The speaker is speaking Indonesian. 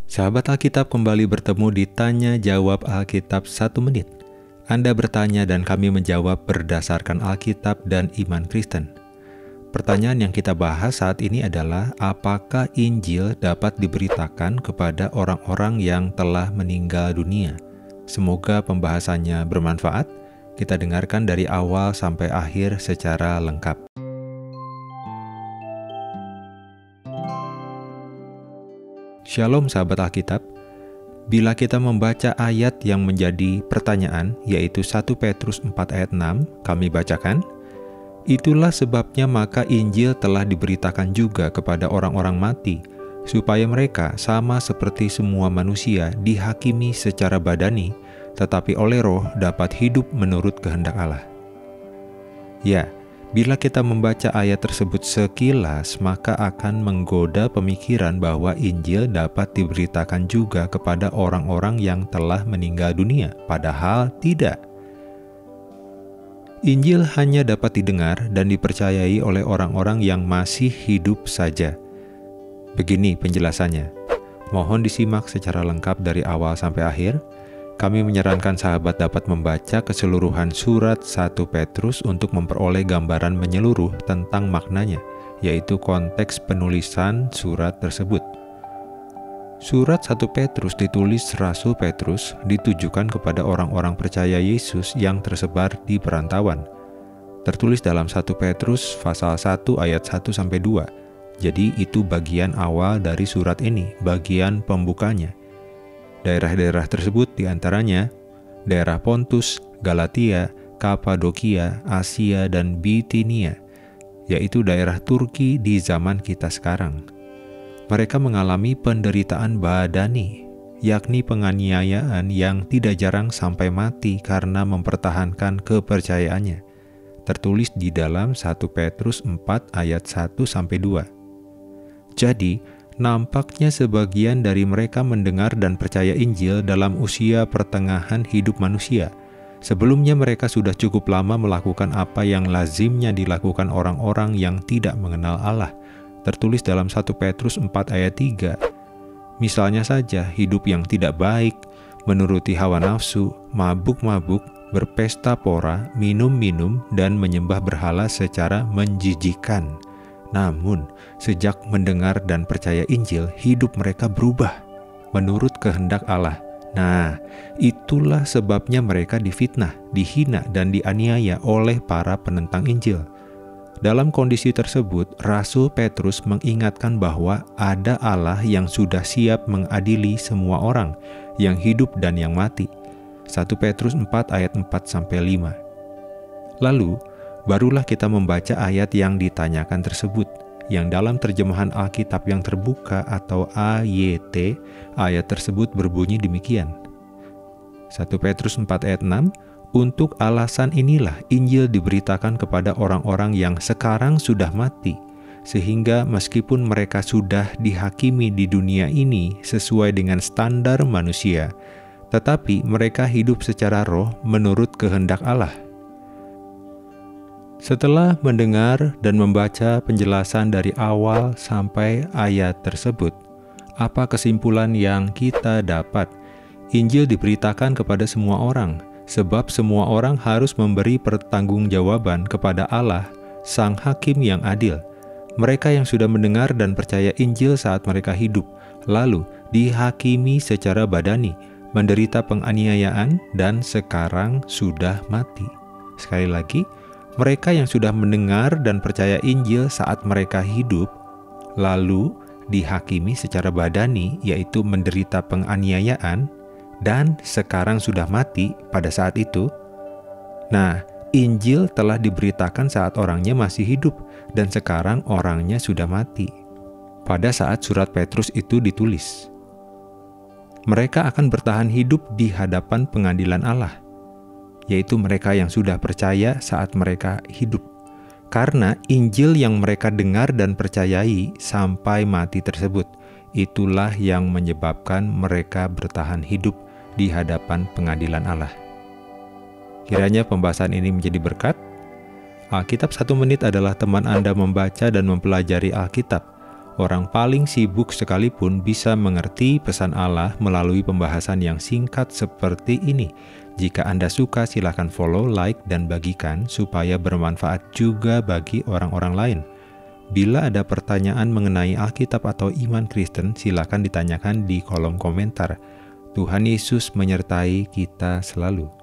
Sahabat Alkitab kembali bertemu di Tanya Jawab Alkitab 1 menit. Anda bertanya dan kami menjawab berdasarkan Alkitab dan iman Kristen. Pertanyaan yang kita bahas saat ini adalah, apakah Injil dapat diberitakan kepada orang-orang yang telah meninggal dunia? Semoga pembahasannya bermanfaat. Kita dengarkan dari awal sampai akhir secara lengkap. Shalom sahabat Alkitab. Bila kita membaca ayat yang menjadi pertanyaan, yaitu 1 Petrus 4 ayat 6, kami bacakan, "Itulah sebabnya maka Injil telah diberitakan juga kepada orang-orang mati, supaya mereka sama seperti semua manusia dihakimi secara badani, tetapi oleh roh dapat hidup menurut kehendak Allah." Ya, bila kita membaca ayat tersebut sekilas, maka akan menggoda pemikiran bahwa Injil dapat diberitakan juga kepada orang-orang yang telah meninggal dunia, padahal tidak. Injil hanya dapat didengar dan dipercayai oleh orang-orang yang masih hidup saja. Begini penjelasannya. Mohon disimak secara lengkap dari awal sampai akhir. Kami menyarankan sahabat dapat membaca keseluruhan surat 1 Petrus untuk memperoleh gambaran menyeluruh tentang maknanya, yaitu konteks penulisan surat tersebut. Surat 1 Petrus ditulis Rasul Petrus ditujukan kepada orang-orang percaya Yesus yang tersebar di perantauan. Tertulis dalam 1 Petrus pasal 1 ayat 1-2. Jadi itu bagian awal dari surat ini, bagian pembukanya. Daerah-daerah tersebut diantaranya daerah Pontus, Galatia, Kapadokia, Asia, dan Bitinia, yaitu daerah Turki di zaman kita sekarang. Mereka mengalami penderitaan badani, yakni penganiayaan yang tidak jarang sampai mati karena mempertahankan kepercayaannya. Tertulis di dalam 1 Petrus 4 ayat 1-2. Jadi, nampaknya sebagian dari mereka mendengar dan percaya Injil dalam usia pertengahan hidup manusia. Sebelumnya mereka sudah cukup lama melakukan apa yang lazimnya dilakukan orang-orang yang tidak mengenal Allah. Tertulis dalam 1 Petrus 4 ayat 3. Misalnya saja hidup yang tidak baik, menuruti hawa nafsu, mabuk-mabuk, berpesta pora, minum-minum, dan menyembah berhala secara menjijikan. Namun, sejak mendengar dan percaya Injil, hidup mereka berubah menurut kehendak Allah. Nah, itulah sebabnya mereka difitnah, dihina, dan dianiaya oleh para penentang Injil. Dalam kondisi tersebut, Rasul Petrus mengingatkan bahwa ada Allah yang sudah siap mengadili semua orang, yang hidup dan yang mati. 1 Petrus 4 ayat 4-5. Lalu, barulah kita membaca ayat yang ditanyakan tersebut, yang dalam terjemahan Alkitab yang terbuka atau AYT, ayat tersebut berbunyi demikian. 1 Petrus 4 ayat 6, "Untuk alasan inilah Injil diberitakan kepada orang-orang yang sekarang sudah mati, sehingga meskipun mereka sudah dihakimi di dunia ini sesuai dengan standar manusia, tetapi mereka hidup secara roh menurut kehendak Allah." Setelah mendengar dan membaca penjelasan dari awal sampai ayat tersebut, apa kesimpulan yang kita dapat? Injil diberitakan kepada semua orang, sebab semua orang harus memberi pertanggungjawaban kepada Allah, Sang Hakim yang adil. Mereka yang sudah mendengar dan percaya Injil saat mereka hidup, lalu dihakimi secara badani, menderita penganiayaan, dan sekarang sudah mati. Sekali lagi, mereka yang sudah mendengar dan percaya Injil saat mereka hidup, lalu dihakimi secara badani, yaitu menderita penganiayaan, dan sekarang sudah mati pada saat itu. Nah, Injil telah diberitakan saat orangnya masih hidup, dan sekarang orangnya sudah mati. Pada saat surat Petrus itu ditulis, mereka akan bertahan hidup di hadapan pengadilan Allah, yaitu mereka yang sudah percaya saat mereka hidup. Karena Injil yang mereka dengar dan percayai sampai mati tersebut, itulah yang menyebabkan mereka bertahan hidup di hadapan pengadilan Allah. Kiranya pembahasan ini menjadi berkat. Alkitab 1 menit adalah teman Anda membaca dan mempelajari Alkitab. Orang paling sibuk sekalipun bisa mengerti pesan Allah melalui pembahasan yang singkat seperti ini. Jika Anda suka, silakan follow, like, dan bagikan supaya bermanfaat juga bagi orang-orang lain. Bila ada pertanyaan mengenai Alkitab atau iman Kristen, silakan ditanyakan di kolom komentar. Tuhan Yesus menyertai kita selalu.